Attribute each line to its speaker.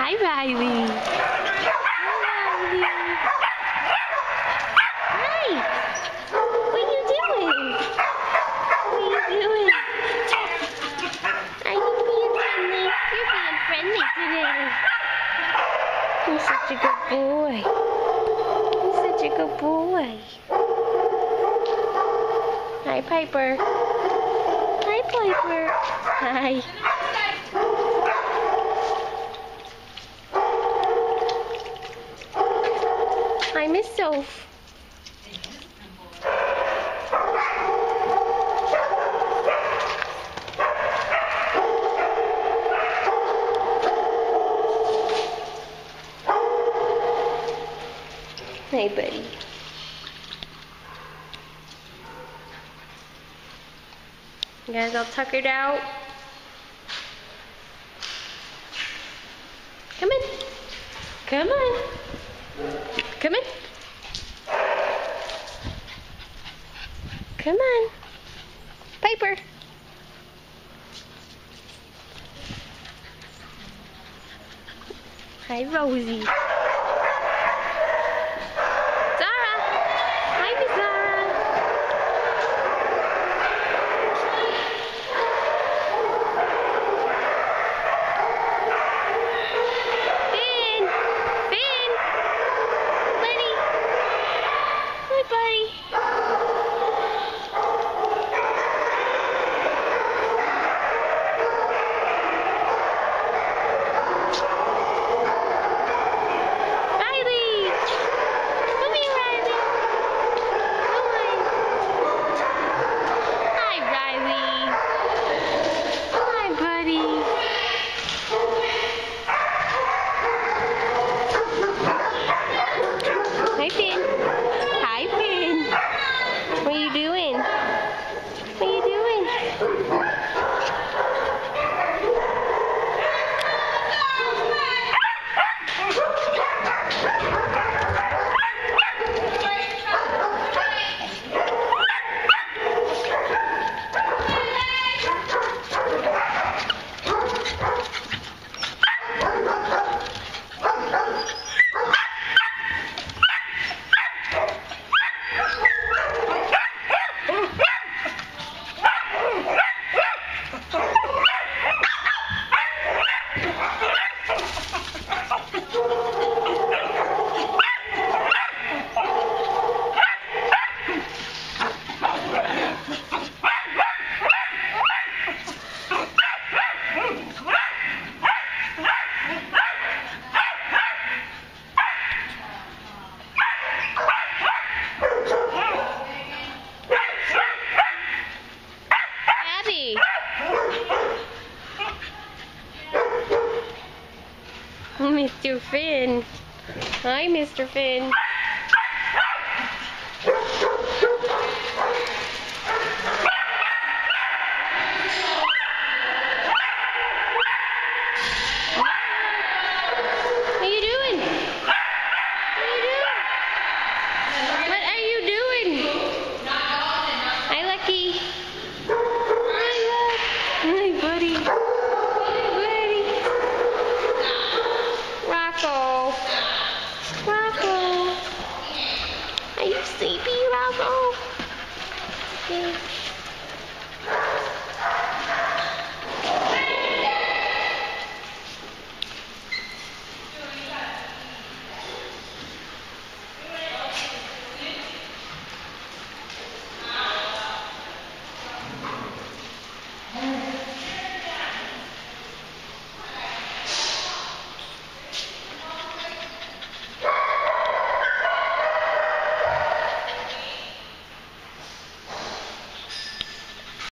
Speaker 1: Hi, Riley. Hi. What are you doing? What are you doing? Are you being friendly? You're being friendly today. You're such a good boy. You're such a good boy. Hi, Piper. Hi, Piper. Hi. Hi, Miss Soph. Hey, buddy. You guys all tuckered out? Come in. Come on. Come in. Come on. Piper. Hi, Rosie. Zara. Hi, Miss Zara. Finn. Finn. Buddy. Hi, buddy. Hi, Finn. Hi, Finn. What are you doing? What are you doing? Mr. Finn. Hi, Mr. Finn. What are you doing? What are you doing? Hi, Lucky. Hi, Luck. Hi, buddy. Rocco. Are you sleepy, Rocco? Yeah.